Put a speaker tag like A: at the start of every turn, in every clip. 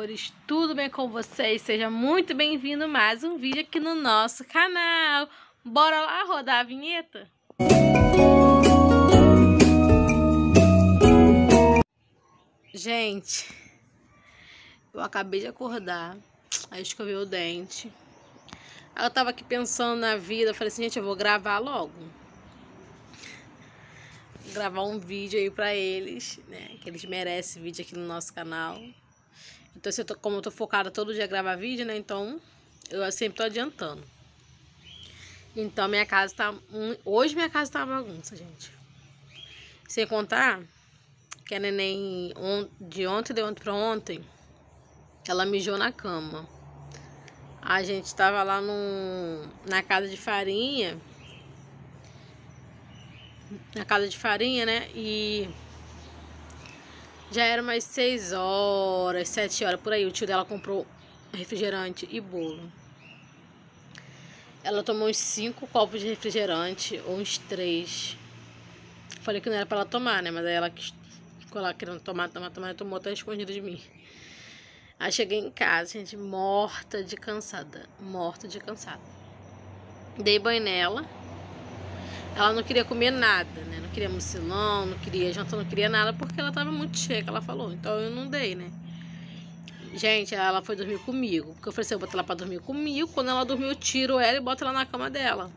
A: amores, tudo bem com vocês? Seja muito bem-vindo a mais um vídeo aqui no nosso canal. Bora lá rodar a vinheta? Gente, eu acabei de acordar, aí escovei o dente. Aí eu tava aqui pensando na vida, eu falei assim, gente, eu vou gravar logo. Gravar um vídeo aí pra eles, né? Que eles merecem vídeo aqui no nosso canal. Então, como eu tô focada todo dia a gravar vídeo, né? Então, eu sempre tô adiantando. Então, minha casa tá... Hoje minha casa tá uma bagunça, gente. Sem contar que a neném de ontem pra ontem, ela mijou na cama. A gente tava lá na casa de farinha. Na casa de farinha, né? E já era umas 6 horas, 7 horas, por aí. O tio dela comprou refrigerante e bolo. Ela tomou uns 5 copos de refrigerante, ou uns 3. Falei que não era pra ela tomar, né? Mas aí ela ficou lá querendo tomar, tomou até escondida de mim. Aí cheguei em casa, gente, morta de cansada. Morta de cansada. Dei banho nela. Ela não queria comer nada, né? Não queria mucilão, não queria janta, não queria nada, porque ela tava muito cheia, que ela falou. Então eu não dei, né? Gente, ela foi dormir comigo. Porque eu falei assim, eu boto ela pra dormir comigo. Quando ela dormir, eu tiro ela e boto ela na cama dela.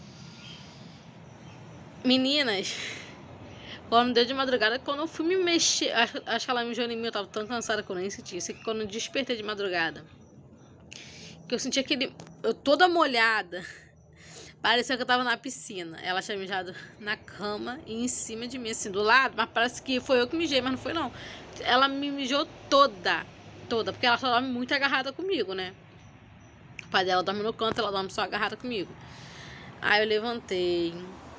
A: Meninas, quando deu de madrugada, quando eu fui me mexer, acho que ela mijou em mim, eu tava tão cansada que eu nem senti. Isso que quando eu despertei de madrugada, que eu senti eu toda molhada. Parecia que eu tava na piscina. Ela tinha mijado na cama e em cima de mim, assim, do lado. Mas parece que foi eu que mijei, mas não foi não. Ela me mijou toda, porque ela só dorme muito agarrada comigo, né? O pai dela dorme no canto, ela dorme só agarrada comigo. Aí eu levantei,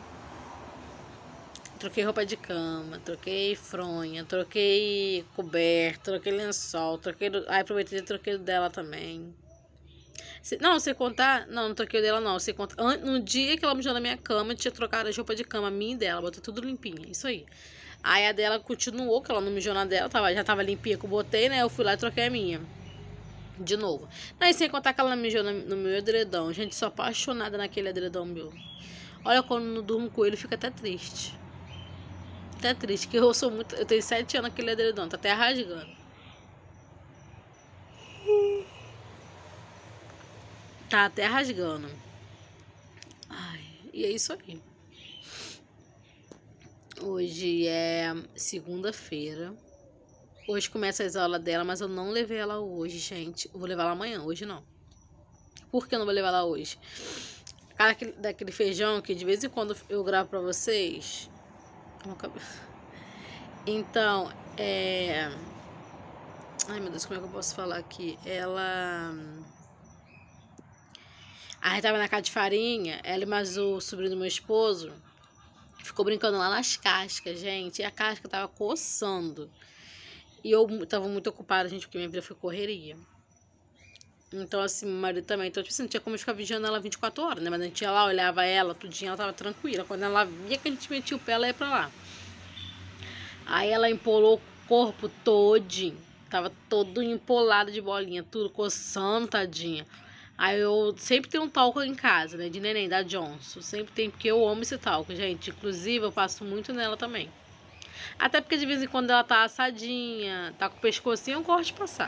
A: troquei roupa de cama, troquei fronha, troquei coberto, troquei lençol, aí aproveitei e troquei o dela também. Não, sem contar... Não troquei o dela, não. Sem contar, no dia que ela mijou na minha cama, eu tinha trocado as roupas de cama, minha e dela. Botou tudo limpinha, isso aí. Aí a dela continuou, que ela não mijou na dela. Já tava limpinha que eu botei, né? Eu fui lá e troquei a minha. De novo. Aí sem contar que ela mijou no meu edredom. Gente, sou apaixonada naquele edredom meu. Olha, quando não durmo com ele, fica até triste. Até triste, que eu sou muito... Eu tenho 7 anos naquele edredom, tá até rasgando. Tá até rasgando. Ai, e é isso aí. Hoje é segunda-feira. Hoje começa as aulas dela, mas eu não levei ela hoje, gente. Eu vou levar ela amanhã, hoje não. Por que eu não vou levar ela hoje? Cara, daquele feijão que de vez em quando eu gravo pra vocês. Então, ai, meu Deus, como é que eu posso falar aqui? A gente tava na casa de farinha, ela e mais o sobrinho do meu esposo ficou brincando lá nas cascas, gente. E a casca tava coçando. E eu tava muito ocupada, gente, porque minha vida foi correria. Então, assim, meu marido também. Então, tipo assim, não tinha como ficar vigiando ela 24 horas, né? Mas a gente ia lá, olhava ela, tudinho, ela tava tranquila. Quando ela via que a gente metia o pé, ela ia pra lá. Aí ela empolou o corpo todinho. Tava todo empolado de bolinha, tudo coçando, tadinha. Aí eu sempre tenho um talco em casa, né? De neném, da Johnson. Sempre tem, porque eu amo esse talco, gente. Inclusive, eu passo muito nela também. Até porque de vez em quando ela tá assadinha, tá com o pescocinho, eu gosto de passar.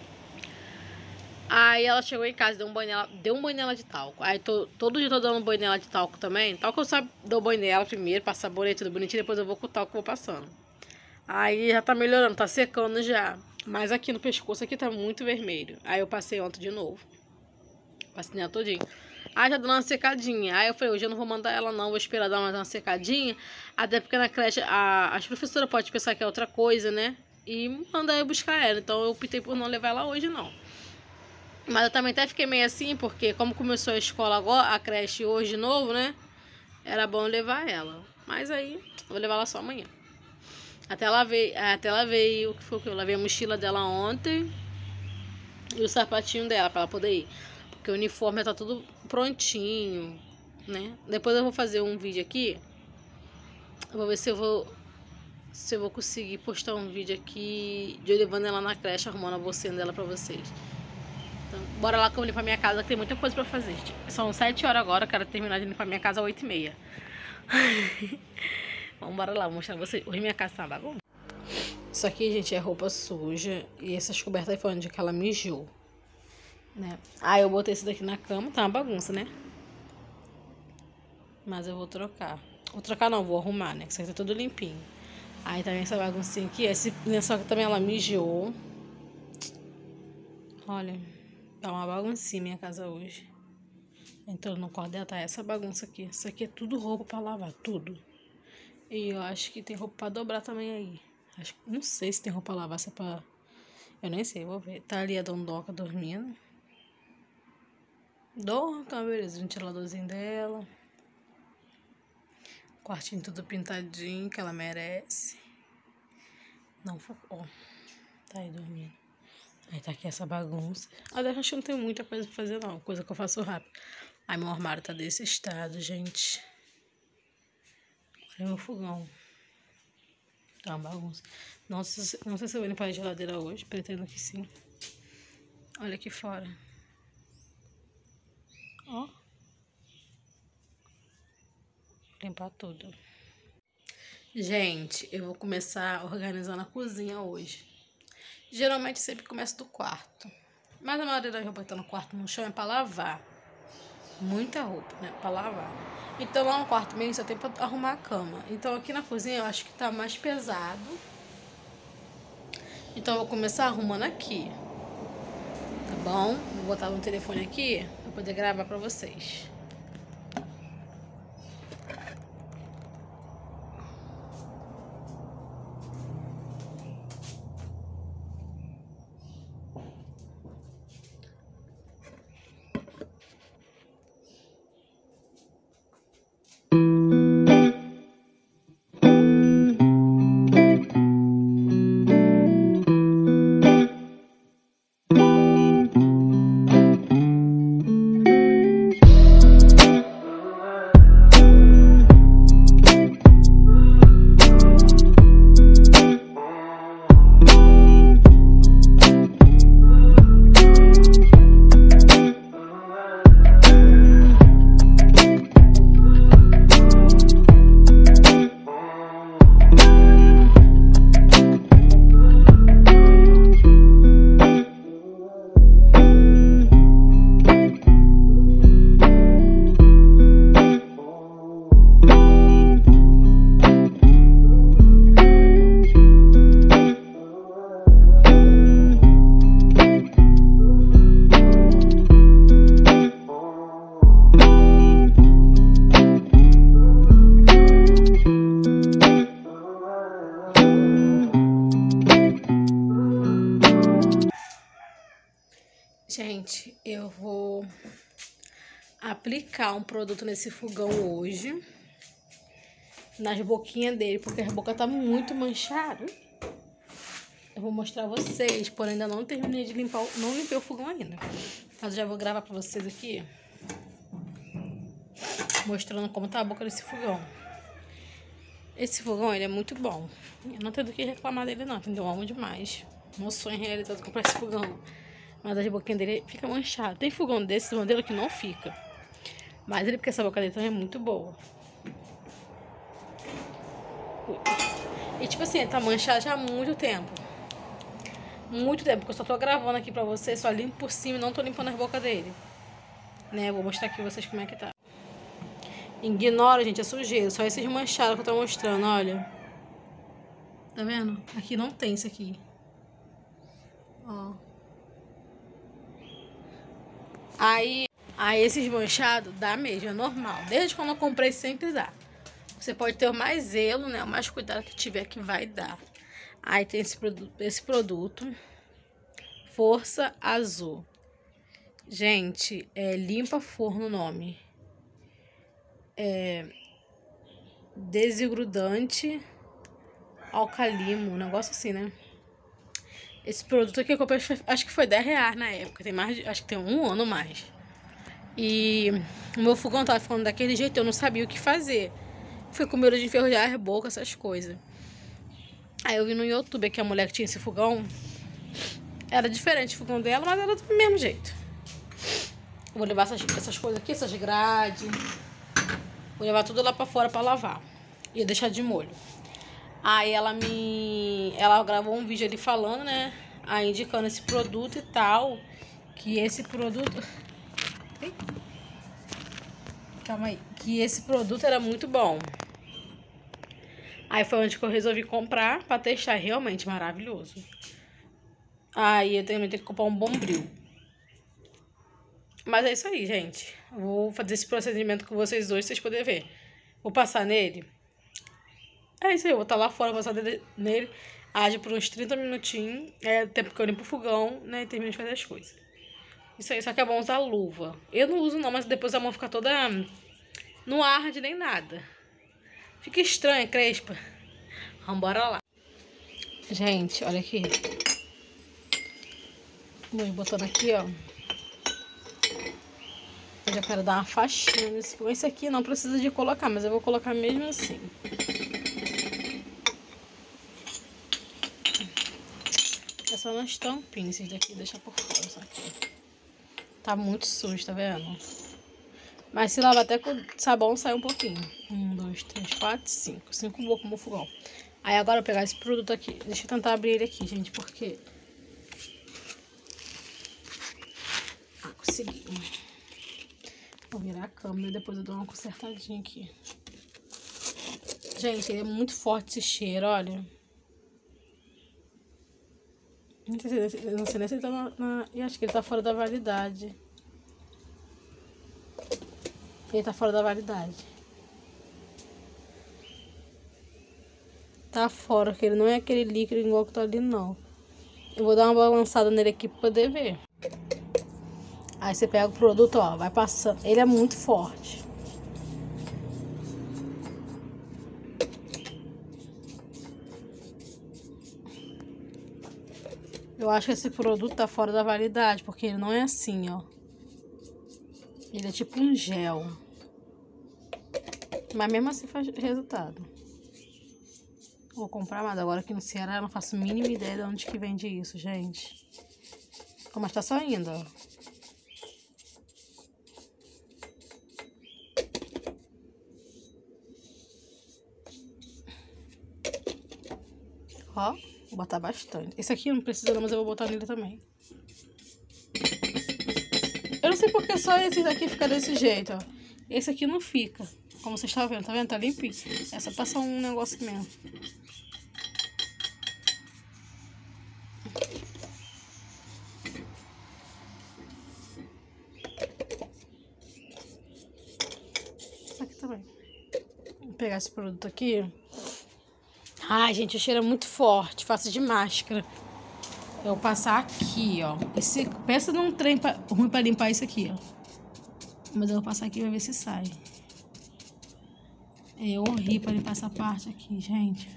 A: Aí ela chegou em casa, deu um banho nela de talco. Aí todo dia eu tô dando um banho nela de talco também. Talco eu só dou banho nela primeiro, passo sabonete, tudo bonitinho, depois eu vou com o talco e vou passando. Aí já tá melhorando, tá secando já. Mas aqui no pescoço aqui tá muito vermelho. Aí eu passei ontem de novo. Passei nela todinho. Aí já dando uma secadinha. Aí eu falei, hoje eu não vou mandar ela não, vou esperar dar mais uma secadinha. Até porque na creche as professoras podem pensar que é outra coisa, né? E mandar eu buscar ela. Então eu optei por não levar ela hoje não. Mas eu também até fiquei meio assim, porque como começou a escola agora, a creche hoje de novo, né? Era bom levar ela. Mas aí, eu vou levar ela só amanhã. Até ela veio, o que foi que eu lavei a mochila dela ontem. E o sapatinho dela, pra ela poder ir. Porque o uniforme tá tudo prontinho, né? Depois eu vou fazer um vídeo aqui. Eu vou ver se se eu vou conseguir postar um vídeo aqui de eu levando ela na creche, arrumando a bolsinha dela pra vocês. Então, bora lá que eu vou limpar minha casa, que tem muita coisa pra fazer. São 7 horas agora, eu quero terminar de limpar minha casa às 8h30. Vamos bora lá, vou mostrar pra vocês. Hoje minha casa tá uma bagunça. Isso aqui, gente, é roupa suja. E essas cobertas aí foi onde que ela mijou, né? Aí eu botei isso daqui na cama, tá uma bagunça, né? Mas eu vou trocar. Vou trocar não, vou arrumar, né? Que isso aqui tá tudo limpinho. Aí também essa baguncinha aqui. Esse lençol aqui também ela mijou. Olha, tá uma baguncinha minha casa hoje. Entrou no quarto dela, tá essa bagunça aqui. Isso aqui é tudo roupa pra lavar, tudo. E eu acho que tem roupa pra dobrar também aí. Não sei se tem roupa pra lavar, se é pra... Eu nem sei, vou ver. Tá ali a Dondoca dormindo. Dorme, então beleza. Ventiladorzinho dela. Quartinho tudo pintadinho, que ela merece. Não, ó. Tá aí dormindo. Aí tá aqui essa bagunça. Acho que não tem muita coisa pra fazer, não. Coisa que eu faço rápido. Aí meu armário tá desse estado, gente. Olha meu fogão. Tá uma bagunça. Não sei se eu vou limpar a geladeira hoje. Pretendo que sim. Olha aqui fora. Ó. Limpar tudo. Gente, eu vou começar organizando a cozinha hoje. Geralmente sempre começo do quarto. Mas a maioria da roupa que tá no quarto no chão é pra lavar. Muita roupa, né? Pra lavar. Então lá no quarto mesmo só tem pra arrumar a cama. Então aqui na cozinha eu acho que tá mais pesado. Então eu vou começar arrumando aqui. Tá bom? Vou botar no telefone aqui pra poder gravar pra vocês. Gente, eu vou aplicar um produto nesse fogão hoje, nas boquinhas dele, porque a boca tá muito manchada. Eu vou mostrar a vocês, porém ainda não terminei de limpar, não limpei o fogão ainda. Mas eu já vou gravar pra vocês aqui, mostrando como tá a boca desse fogão. Esse fogão, ele é muito bom. Eu não tenho do que reclamar dele não, entendeu? Eu amo demais. Meu sonho realizado comprar esse fogão. Mas as boquinhas dele fica manchada. Tem fogão desse modelo que não fica. Mas ele, porque essa boca dele também é muito boa. E tipo assim, ele tá manchado já há muito tempo. Muito tempo, porque eu só tô gravando aqui pra vocês, só limpo por cima e não tô limpando as bocas dele. Né, vou mostrar aqui pra vocês como é que tá. Ignora, gente, a sujeira. Só esses manchados que eu tô mostrando, olha. Tá vendo? Aqui não tem isso aqui. Ó. Aí esses manchados dá mesmo, é normal. Desde quando eu comprei sempre dá. Você pode ter o mais zelo, né? O mais cuidado que tiver que vai dar. Aí tem esse produto. Força Azul. Gente, limpa forno o nome. Desgrudante alcalino, um negócio assim, né? Esse produto aqui eu comprei, acho que foi R$10 na época. Tem mais acho que tem um ano mais. E o meu fogão tava ficando daquele jeito, eu não sabia o que fazer. Fui com medo de enferrujar a boca, essas coisas. Aí eu vi no YouTube que a mulher que tinha esse fogão era diferente o fogão dela, mas era do mesmo jeito. Vou levar essas coisas aqui, essas grades. Vou levar tudo lá pra fora pra lavar. E deixar de molho. Aí ela gravou um vídeo ali falando, né? Aí indicando esse produto e tal. Que esse produto... Calma aí. Que esse produto era muito bom. Aí foi onde que eu resolvi comprar pra testar. Realmente maravilhoso. Aí eu também tenho que comprar um Bombril. Mas é isso aí, gente. Vou fazer esse procedimento com vocês dois, pra vocês poderem ver. Vou passar nele. É isso aí, eu vou estar lá fora, passar nele. Age por uns 30 minutinhos. É o tempo que eu limpo o fogão, né? E termino de fazer as coisas. Isso aí, só que é bom usar luva. Eu não uso não, mas depois a mão fica toda... Não arde nem nada. Fica estranha, crespa. Vambora lá. Gente, olha aqui. Vou botando aqui, ó. Eu já quero dar uma faxina nesse fogão. Esse aqui não precisa de colocar, mas eu vou colocar mesmo assim. É só nas tampinhas, esse daqui deixa por fora, isso aqui. Tá muito sujo, tá vendo? Mas se lavar até com sabão, sai um pouquinho. 1, 2, 3, 4, 5. 5 bocas no fogão. Aí agora eu vou pegar esse produto aqui. Deixa eu tentar abrir ele aqui, gente, porque... Ah, consegui. Vou virar a câmera e depois eu dou uma consertadinha aqui. Gente, ele é muito forte esse cheiro, olha. Não sei nem se ele tá Eu acho que ele tá fora da validade. Ele tá fora da validade. Tá fora, porque ele não é aquele líquido igual que tá ali, não. Eu vou dar uma balançada nele aqui pra poder ver. Aí você pega o produto, ó, vai passando. Ele é muito forte. Eu acho que esse produto tá fora da validade, porque ele não é assim, ó. Ele é tipo um gel. Mas mesmo assim faz resultado. Vou comprar, mas agora aqui no Ceará eu não faço a mínima ideia de onde que vende isso, gente. Mas tá saindo, ó. Ó, vou botar bastante. Esse aqui não precisa não, mas eu vou botar nele também. Eu não sei porque só esse daqui fica desse jeito, ó. Esse aqui não fica. Como vocês estão vendo, tá vendo? Tá limpinho. É só passar um negócio mesmo. Isso aqui também. Vou pegar esse produto aqui. Ai, gente, o cheiro é muito forte. Faço de máscara. Eu vou passar aqui, ó. Pensa num trem ruim pra limpar isso aqui, ó. Mas eu vou passar aqui pra ver se sai. É horrível pra limpar essa parte aqui, gente.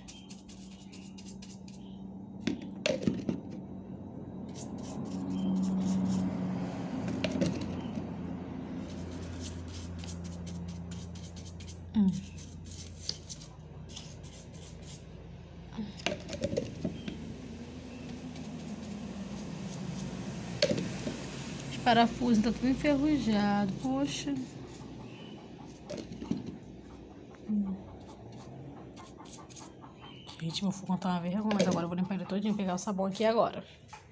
A: Os parafusos estão tudo enferrujado, poxa. Gente, meu fogão tá uma vergonha, mas agora eu vou limpar ele todinho, pegar o sabão aqui agora.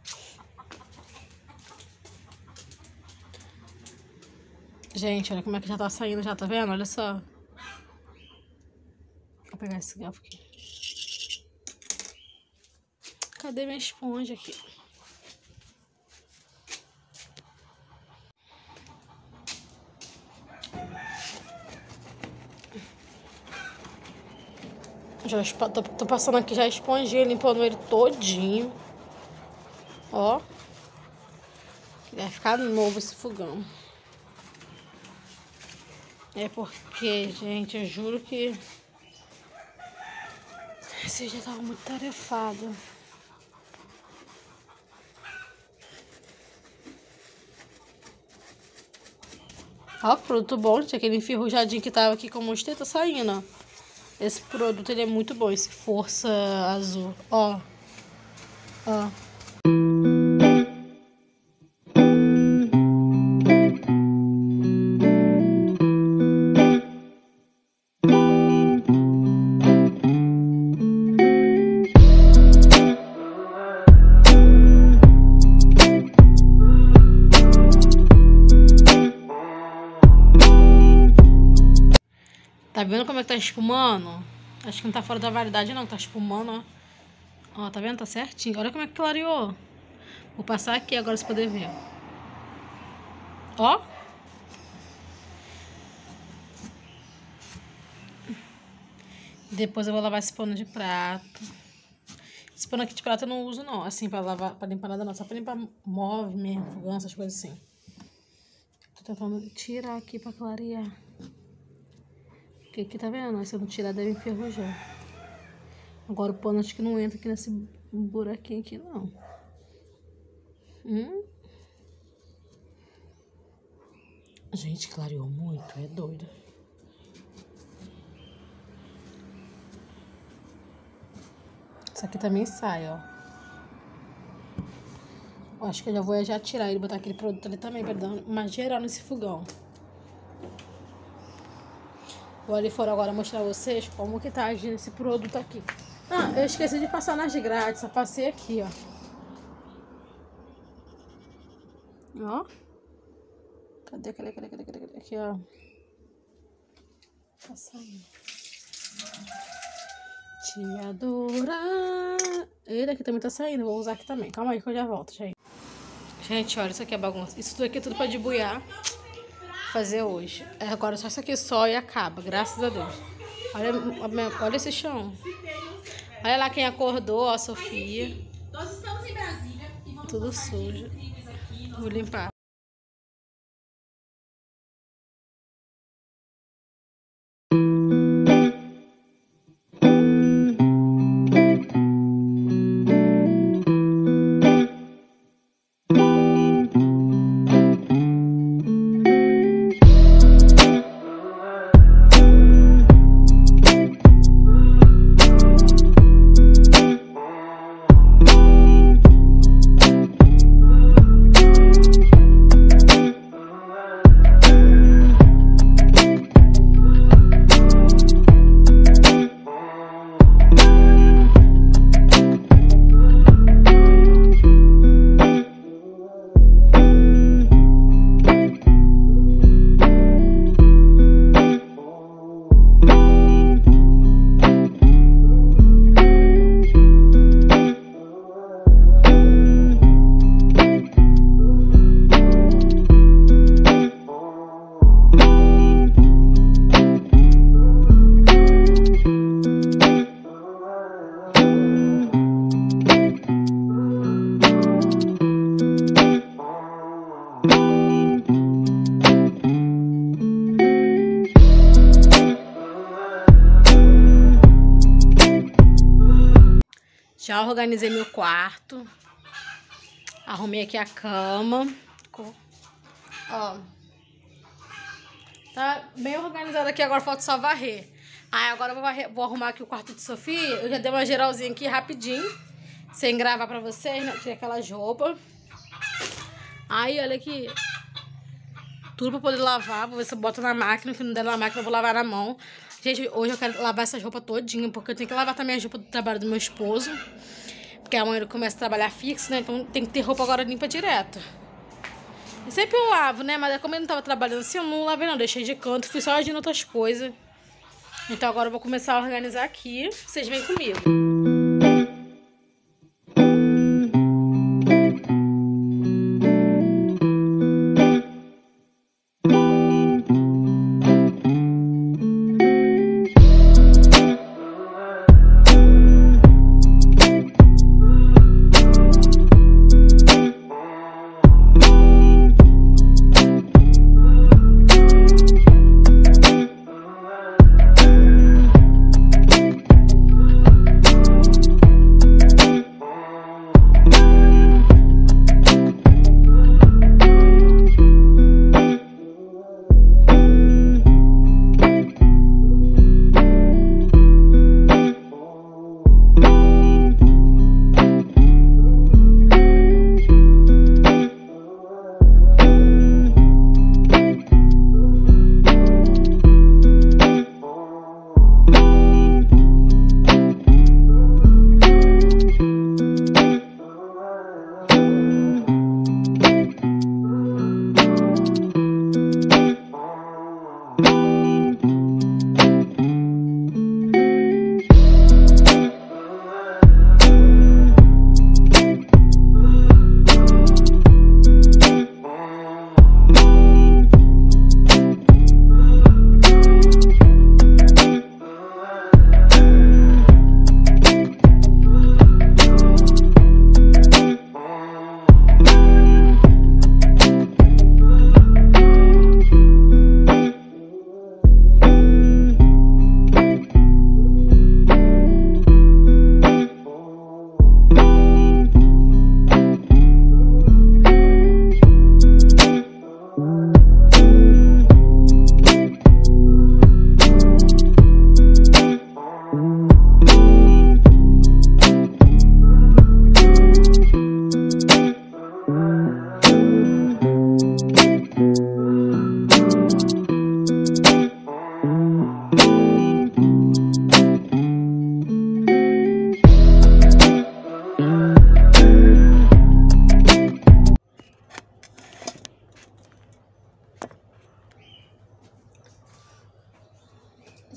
A: Gente, olha como é que já tá saindo, já tá vendo? Olha só. Vou pegar esse garfo aqui. Cadê minha esponja aqui? Já tô passando aqui já a esponjinha, limpando ele todinho. Ó. Vai ficar novo esse fogão. É porque, gente, eu juro que esse dia tava muito tarefado. Ó, produto bom, gente. Aquele enferrujadinho que tava aqui que eu mostrei, tá saindo, ó. Esse produto ele é muito bom, esse Força Azul. Ó. Ó. Tá vendo como é que tá espumando? Acho que não tá fora da validade não, tá espumando, ó. Ó, tá vendo? Tá certinho. Olha como é que clareou. Vou passar aqui agora pra você poder ver. Ó. Depois eu vou lavar esse pano de prato. Esse pano aqui de prato eu não uso não, assim, pra lavar, pra limpar nada não. Só pra limpar móvel mesmo, fogão, essas coisas assim. Tô tentando tirar aqui pra clarear. Porque aqui, tá vendo? Se eu não tirar, deve enferrujar. Agora o pano acho que não entra aqui nesse buraquinho aqui, não. Gente, clareou muito, é doido. Isso aqui também sai, ó. Acho que eu já vou tirar ele e botar aquele produto ali também, pra dar uma geral nesse fogão. Vou ali fora agora mostrar a vocês como que tá agindo esse produto aqui. Ah, eu esqueci de passar nas grades, só passei aqui, ó. Ó. Cadê? Aqui, ó. Tá saindo. Te adorar. Ele aqui também tá saindo, vou usar aqui também. Calma aí que eu já volto, gente. Gente, olha, isso aqui é bagunça. Isso tudo aqui é tudo pra debuiar. Fazer hoje. Agora só isso aqui só e acaba, graças a Deus. Olha esse chão. Olha lá quem acordou, ó, a Sofia.
B: Nós estamos em Brasília e vamos
A: tudo sujo. Vou limpar. Já organizei meu quarto. Arrumei aqui a cama. Ó. Tá bem organizado aqui. Agora falta só varrer. Aí agora eu vou arrumar aqui o quarto de Sofia. Eu já dei uma geralzinha aqui rapidinho. Sem gravar pra vocês, né? Tirei aquelas roupas. Aí, olha aqui. Tudo pra poder lavar. Vou ver se eu boto na máquina. Se não der na máquina, eu vou lavar na mão. Gente, hoje eu quero lavar essas roupas todinha, porque eu tenho que lavar também as roupas do trabalho do meu esposo. Porque amanhã ele começa a trabalhar fixo, né? Então tem que ter roupa agora limpa direto. E sempre eu lavo, né? Mas como ele não tava trabalhando assim, eu não lavei não. Deixei de canto, fui só agindo outras coisas. Então agora eu vou começar a organizar aqui. Vocês vêm comigo.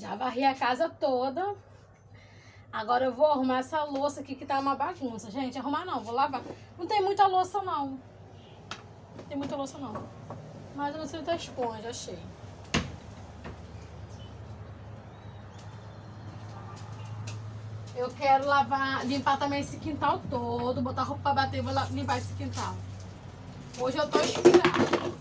A: Já varri a casa toda. Agora eu vou arrumar essa louça aqui que tá uma bagunça. Gente, arrumar não, vou lavar. Não tem muita louça não. Não tem muita louça não. Mas eu não sei muita esponja, achei. Eu quero lavar, limpar também esse quintal todo. Botar roupa pra bater e vou limpar esse quintal. Hoje eu tô inspirada.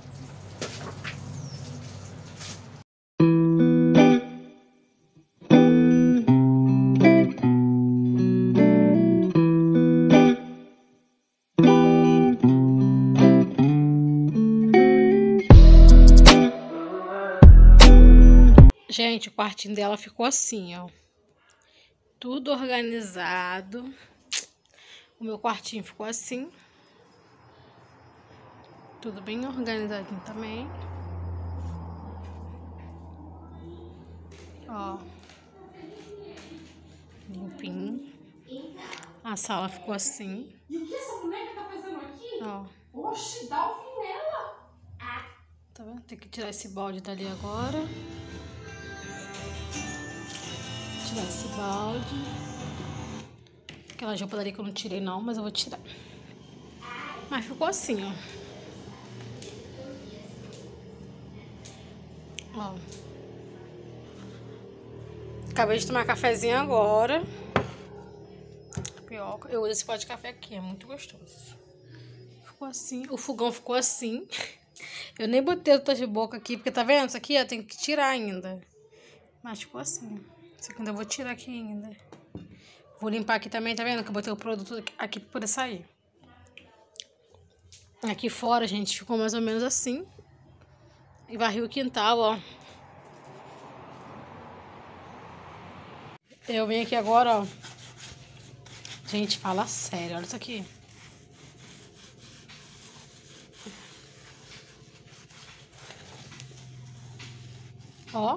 A: Gente, o quartinho dela ficou assim, ó. Tudo organizado. O meu quartinho ficou assim. Tudo bem organizadinho também. Ó. Limpinho. A sala ficou assim.
B: E o que essa boneca tá fazendo aqui?
A: Ó.
B: Oxe, dá o fim nela.
A: Tá vendo? Tem que tirar esse balde dali agora. Tirar esse balde. Aquela roupa dali que eu não tirei não, mas eu vou tirar. Mas ficou assim, ó. Ó. Acabei de tomar cafezinho agora. Eu uso esse pó de café aqui, é muito gostoso. Ficou assim, o fogão ficou assim. Eu nem botei o de boca aqui, porque tá vendo? Isso aqui eu tenho que tirar ainda. Mas ficou assim. Isso aqui ainda vou tirar aqui ainda. Vou limpar aqui também, tá vendo? Que eu botei o produto aqui pra poder sair. Aqui fora, gente, ficou mais ou menos assim. E varri o quintal, ó. Eu vim aqui agora, ó. Gente, fala sério, olha isso aqui. Ó.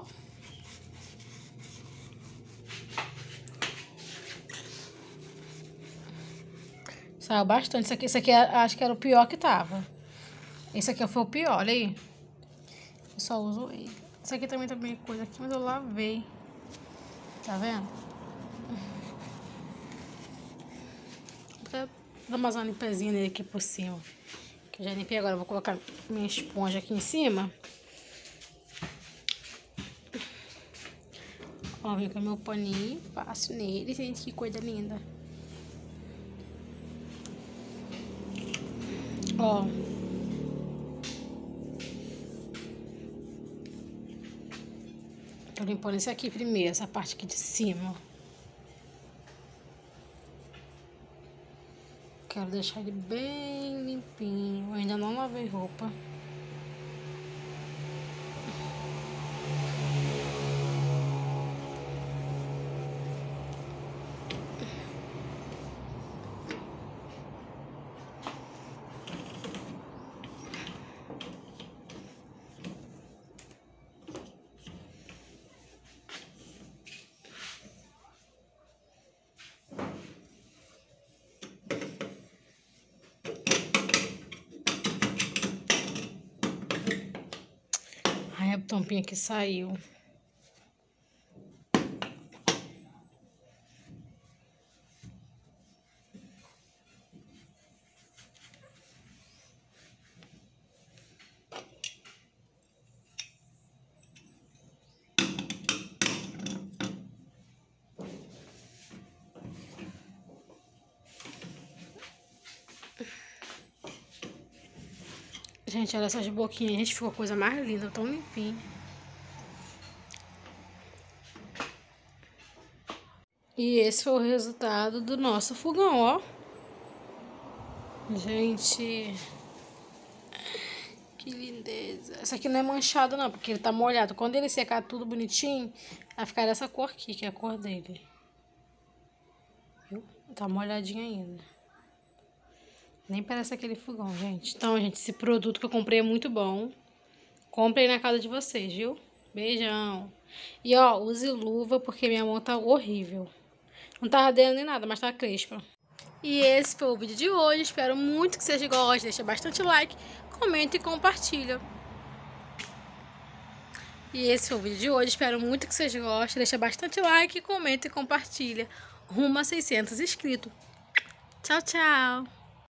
A: Saiu bastante. Esse aqui acho que era o pior que tava. Esse aqui foi o pior, olha aí. Eu só uso ele. Esse aqui também tá bem coisa aqui, mas eu lavei. Tá vendo? Vou dar mais uma limpezinha nele aqui por cima. Que eu já limpei agora. Eu vou colocar minha esponja aqui em cima. Ó, vem com o meu paninho. Passo nele. Gente, que coisa linda. Ó. Tô limpando esse aqui primeiro, essa parte aqui de cima. Quero deixar ele bem limpinho. Eu ainda não lavei roupa. Ai, a tampinha que saiu. Gente, olha essas boquinhas. Gente, ficou a coisa mais linda, tão limpinho. E esse foi o resultado do nosso fogão, ó. Gente, que lindeza. Esse aqui não é manchado não, porque ele tá molhado. Quando ele secar tudo bonitinho, vai ficar dessa cor aqui, que é a cor dele. Viu? Tá molhadinho ainda. Nem parece aquele fogão, gente. Então, gente, esse produto que eu comprei é muito bom. Comprei na casa de vocês, viu? Beijão. E, ó, use luva, porque minha mão tá horrível. Não tá ardendo nem nada, mas tá crespa. E esse foi o vídeo de hoje. Espero muito que vocês gostem. Deixa bastante like, comenta e compartilha. E esse foi o vídeo de hoje. Espero muito que vocês gostem. Deixa bastante like, comenta e compartilha. Rumo a 600 inscritos. Tchau, tchau!